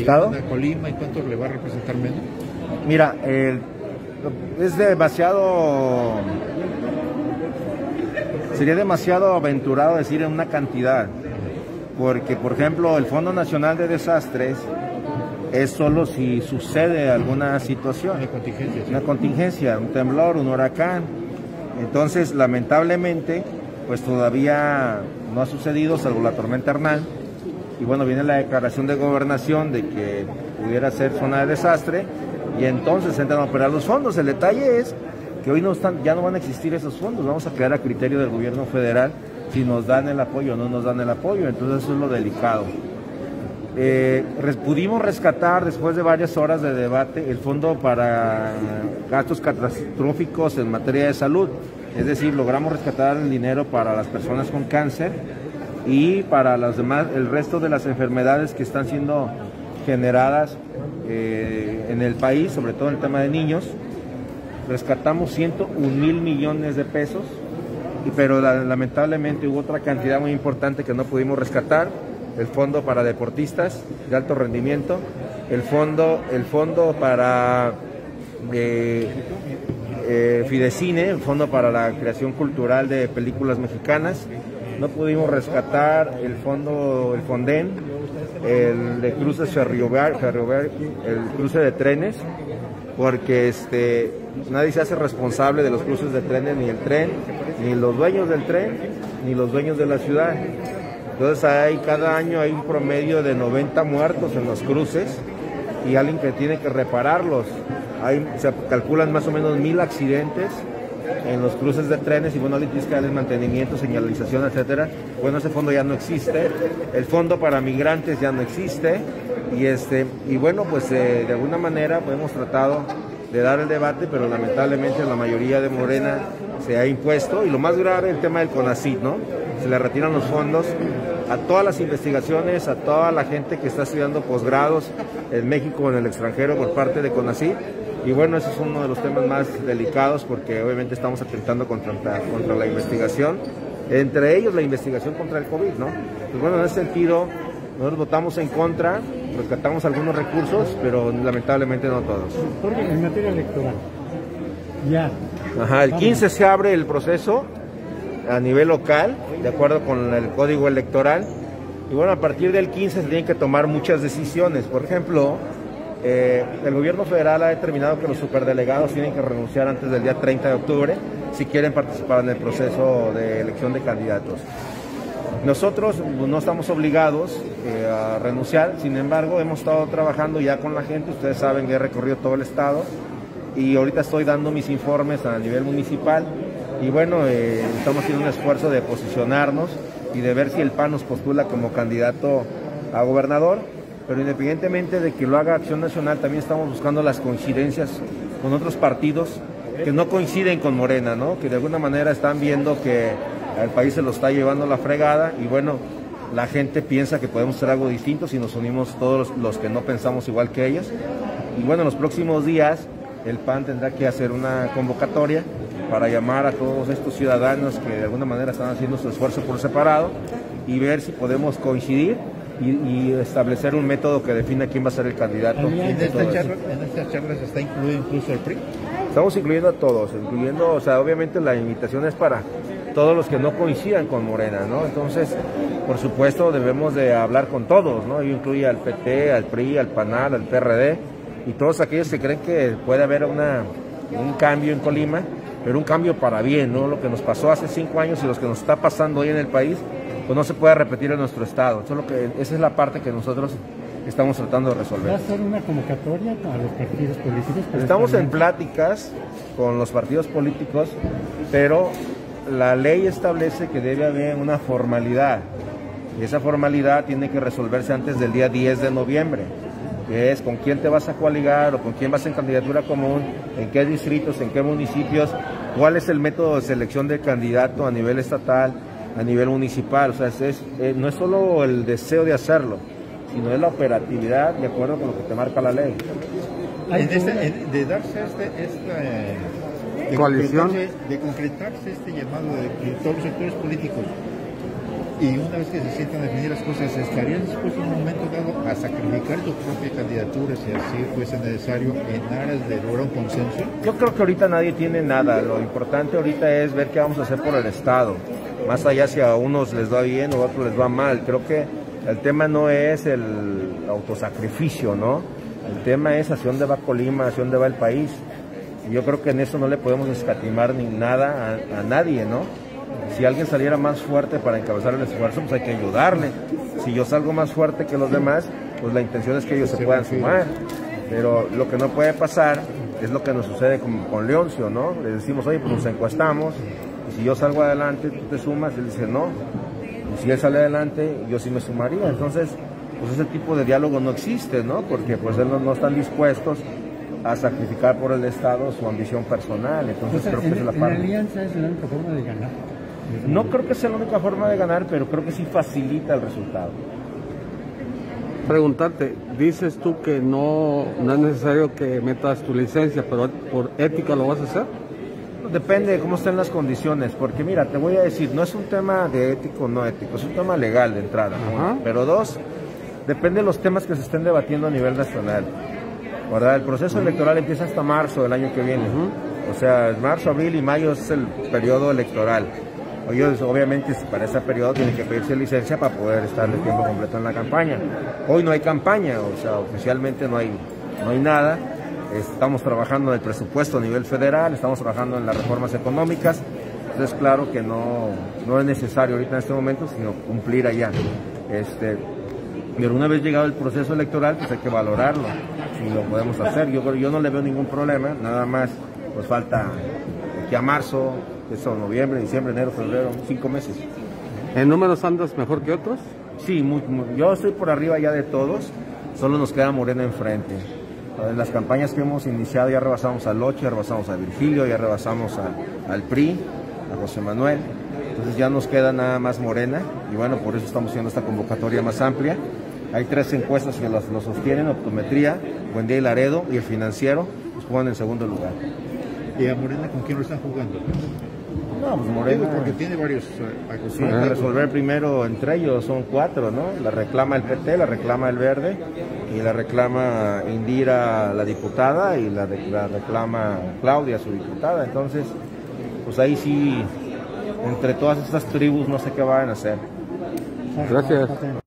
estado. A Colima, ¿y cuánto le va a representar menos? Mira, es demasiado, sería demasiado aventurado decir en una cantidad, porque por ejemplo el Fondo Nacional de Desastres es solo si sucede alguna situación, una contingencia, un temblor, un huracán. Entonces lamentablemente pues todavía no ha sucedido, salvo la tormenta Hernán, y bueno, viene la declaración de gobernación de que pudiera ser zona de desastre, y entonces entran a operar los fondos. El detalle es que hoy ya no van a existir esos fondos, vamos a quedar a criterio del gobierno federal si nos dan el apoyo o no nos dan el apoyo, entonces eso es lo delicado. Pudimos rescatar después de varias horas de debate el fondo para gastos catastróficos en materia de salud, es decir, logramos rescatar el dinero para las personas con cáncer y para las demás, el resto de las enfermedades que están siendo generadas en el país, sobre todo en el tema de niños. Rescatamos 101,000 millones de pesos, pero lamentablemente hubo otra cantidad muy importante que no pudimos rescatar: el fondo para deportistas de alto rendimiento, el fondo para Fidecine, el fondo para la creación cultural de películas mexicanas. No pudimos rescatar el Fonden, el de cruces ferroviarios, el cruce de trenes, porque nadie se hace responsable de los cruces de trenes, ni el tren, ni los dueños del tren, ni los dueños de la ciudad. Entonces cada año hay un promedio de 90 muertos en los cruces y alguien que tiene que repararlos. Se calculan más o menos 1,000 accidentes en los cruces de trenes, y bueno, alguien tiene que darles mantenimiento, señalización, etcétera. Bueno, ese fondo ya no existe, el fondo para migrantes ya no existe, y bueno, pues de alguna manera pues, hemos tratado de dar el debate, pero lamentablemente la mayoría de Morena se ha impuesto, y lo más grave el tema del CONACYT, ¿no? Se le retiran los fondos a todas las investigaciones, a toda la gente que está estudiando posgrados en México o en el extranjero por parte de CONACYT. Y bueno, ese es uno de los temas más delicados, porque obviamente estamos atentando contra la investigación, entre ellos la investigación contra el COVID, ¿no? Pues bueno, en ese sentido, nosotros votamos en contra, rescatamos algunos recursos, pero lamentablemente no todos. Porque en materia electoral, ya. Ajá, el 15 se abre el proceso a nivel local, de acuerdo con el código electoral, y bueno, a partir del 15 se tienen que tomar muchas decisiones. Por ejemplo, el gobierno federal ha determinado que los superdelegados tienen que renunciar antes del día 30 de octubre si quieren participar en el proceso de elección de candidatos. Nosotros no estamos obligados a renunciar, sin embargo hemos estado trabajando ya con la gente. Ustedes saben que he recorrido todo el estado y ahorita estoy dando mis informes a nivel municipal, y bueno, estamos haciendo un esfuerzo de posicionarnos y de ver si el PAN nos postula como candidato a gobernador. Pero independientemente de que lo haga Acción Nacional, también estamos buscando las coincidencias con otros partidos que no coinciden con Morena, ¿no? Que de alguna manera están viendo que al país se lo está llevando la fregada, y bueno, la gente piensa que podemos hacer algo distinto si nos unimos todos los que no pensamos igual que ellos. Y bueno, en los próximos días el PAN tendrá que hacer una convocatoria para llamar a todos estos ciudadanos que de alguna manera están haciendo su esfuerzo por separado, y ver si podemos coincidir y establecer un método que defina quién va a ser el candidato. ¿En estas charlas está incluido incluso el PRI? Estamos incluyendo a todos, o sea, obviamente la invitación es para todos los que no coincidan con Morena, ¿no? Entonces, por supuesto, debemos de hablar con todos, ¿no? Yo incluyo al PT, al PRI, al PANAL, al PRD, y todos aquellos que creen que puede haber un cambio en Colima, pero un cambio para bien, ¿no? Lo que nos pasó hace 5 años y lo que nos está pasando hoy en el país, pues no se puede repetir en nuestro estado. Esa es la parte que nosotros estamos tratando de resolver. ¿Va a ser una convocatoria a los partidos políticos? Estamos en pláticas con los partidos políticos, pero la ley establece que debe haber una formalidad, y esa formalidad tiene que resolverse antes del día 10 de noviembre, que es con quién te vas a coaligar o con quién vas en candidatura común, en qué distritos, en qué municipios, cuál es el método de selección del candidato a nivel estatal, a nivel municipal. O sea, no es solo el deseo de hacerlo, sino es la operatividad de acuerdo con lo que te marca la ley. De darse coalición, de concretarse este llamado de todos los sectores políticos Y una vez que se sientan a definir las cosas, ¿estarías dispuesto en un momento dado a sacrificar tu propia candidatura, si así fuese necesario, en aras de lograr un consenso? Yo creo que ahorita nadie tiene nada. Lo importante ahorita es ver qué vamos a hacer por el Estado. Más allá si a unos les va bien o a otros les va mal. Creo que el tema no es el autosacrificio, ¿no? El tema es hacia dónde va Colima, hacia dónde va el país. Y yo creo que en eso no le podemos escatimar ni nada a nadie, ¿no? Si alguien saliera más fuerte para encabezar el esfuerzo, pues hay que ayudarle. Si yo salgo más fuerte que los demás, pues la intención es que ellos se puedan sumar. Pero lo que no puede pasar es lo que nos sucede con Leoncio, ¿no? Le decimos, oye, pues nos encuestamos, y si yo salgo adelante, tú te sumas, y él dice, no. Y si él sale adelante, yo sí me sumaría. Entonces, pues ese tipo de diálogo no existe, ¿no? Porque pues ellos no están dispuestos a sacrificar por el Estado su ambición personal. Entonces creo que es la parte. La alianza es la única forma de ganar. No creo que sea la única forma de ganar, pero creo que sí facilita el resultado. Preguntarte, dices tú que no es necesario que metas tu licencia, pero por ética lo vas a hacer. Depende de cómo estén las condiciones, porque mira, te voy a decir, no es un tema de ético o no ético, es un tema legal de entrada, ¿no? Pero dos, depende de los temas que se estén debatiendo a nivel nacional, ¿verdad? El proceso electoral empieza hasta marzo del año que viene, o sea, marzo, abril y mayo es el periodo electoral. Ellos obviamente para ese periodo tienen que pedirse licencia para poder estar de tiempo completo en la campaña. Hoy no hay campaña, o sea, oficialmente no hay nada. Estamos trabajando en el presupuesto a nivel federal, estamos trabajando en las reformas económicas. Entonces, claro que no es necesario ahorita en este momento, sino cumplir allá. Pero una vez llegado el proceso electoral, pues hay que valorarlo, si lo podemos hacer. Yo no le veo ningún problema, nada más pues falta aquí a marzo, eso, noviembre, diciembre, enero, febrero, 5 meses. ¿En números andas mejor que otros? Sí, yo estoy por arriba ya de todos, solo nos queda Morena enfrente. En las campañas que hemos iniciado ya rebasamos a Loche, ya rebasamos a Virgilio, ya rebasamos al PRI, a José Manuel. Entonces ya nos queda nada más Morena y bueno, por eso estamos haciendo esta convocatoria más amplia. Hay 3 encuestas que lo sostienen, Optometría, Buendía y Laredo, y el Financiero, pues juegan en segundo lugar. ¿Y a Morena con quién lo están jugando? No, pues Morena, porque tiene varios sí, resolver primero entre ellos, son 4, ¿no? La reclama el PT, la reclama el Verde, y la reclama Indira, la diputada, y la reclama Claudia, su diputada. Entonces, pues ahí sí, entre todas estas tribus no sé qué van a hacer. Gracias.